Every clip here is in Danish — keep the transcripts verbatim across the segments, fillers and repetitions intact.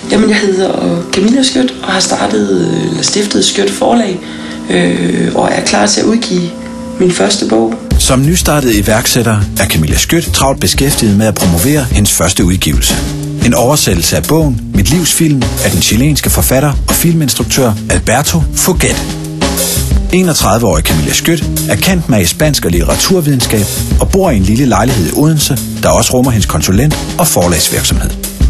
Jamen, jeg hedder Camilla Skjødt og har startet, eller stiftet Skjødt Forlag, øh, og er klar til at udgive min første bog. Som nystartet iværksætter er Camilla Skjødt travlt beskæftiget med at promovere hendes første udgivelse. En oversættelse af bogen Mit livs film af den chilenske forfatter og filminstruktør Alberto Foguet. enogtredive-årige Camilla Skjødt er kendt med i spansk og litteraturvidenskab og bor i en lille lejlighed i Odense, der også rummer hendes konsulent- og forlagsvirksomhed.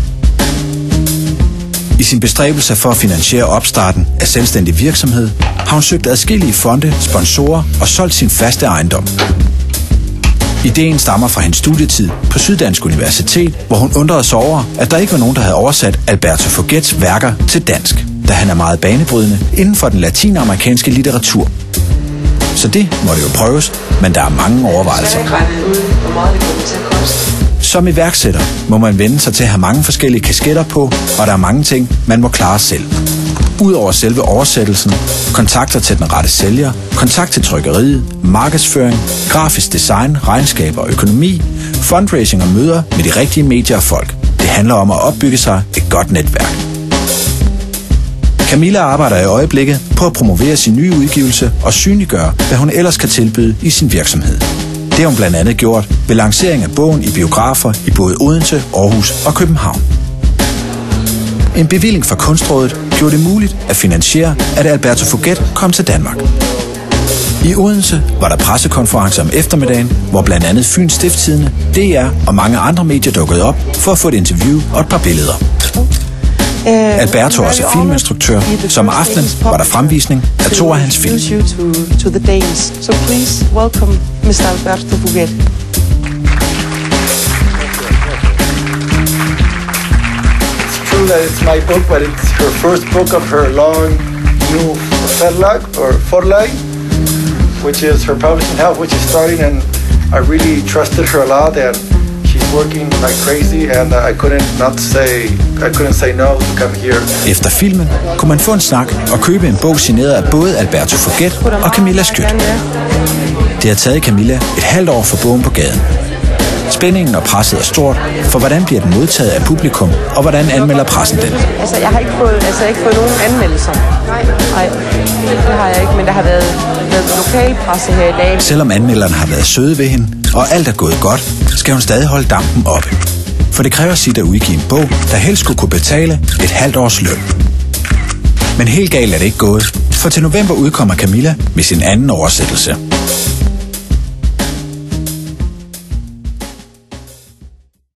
I sin bestræbelse for at finansiere opstarten af selvstændig virksomhed, har hun søgt adskillige fonde, sponsorer og solgt sin faste ejendom. Ideen stammer fra hendes studietid på Syddansk Universitet, hvor hun undrede sig over, at der ikke var nogen, der havde oversat Alberto Foguets værker til dansk, da han er meget banebrydende inden for den latinamerikanske litteratur. Så det måtte jo prøves, men der er mange overvejelser. Som iværksætter må man vende sig til at have mange forskellige kasketter på, og der er mange ting, man må klare selv. Udover selve oversættelsen, kontakter til den rette sælger, kontakt til trykkeriet, markedsføring, grafisk design, regnskab og økonomi, fundraising og møder med de rigtige medier og folk. Det handler om at opbygge sig et godt netværk. Camilla arbejder i øjeblikket på at promovere sin nye udgivelse og synliggøre, hvad hun ellers kan tilbyde i sin virksomhed. Det har hun blandt andet gjort ved lancering af bogen i biografer i både Odense, Aarhus og København. En bevilling fra Kunstrådet gjorde det muligt at finansiere, at Alberto Foguet kom til Danmark. I Odense var der pressekonference om eftermiddagen, hvor blandt andet Fyns Stiftstidende, D R og mange andre medier dukkede op for at få et interview og et par billeder. Alberto er også filminstruktør, så om aftenen var der fremvisning af to af hans film. So please welcome mister Alberto Foguet. It's true that it's my book, but it's her first book of her long new forlag, or forlag, which is her publishing house, which is starting, and I really trusted her a lot, and she's working like crazy, and I couldn't not say, I couldn't say no to come here. Efter filmen kunne man få en snak og købe en bog signeret af både Alberto Foguet og Camilla Skjødt. Det har taget Camilla et halvt år for bogen på gaden. Spændingen og presset er stort, for hvordan bliver den modtaget af publikum, og hvordan anmelder pressen den? Altså, jeg har ikke fået, altså, jeg har ikke fået nogen anmeldelser. Nej. Nej, det har jeg ikke, men der har været, været lokalpresse her i dag. Selvom anmelderne har været søde ved hende, og alt er gået godt, skal hun stadig holde dampen oppe. For det kræver sit at udgive en bog, der helst skulle kunne betale et halvt års løn. Men helt galt er det ikke gået, for til november udkommer Camilla med sin anden oversættelse.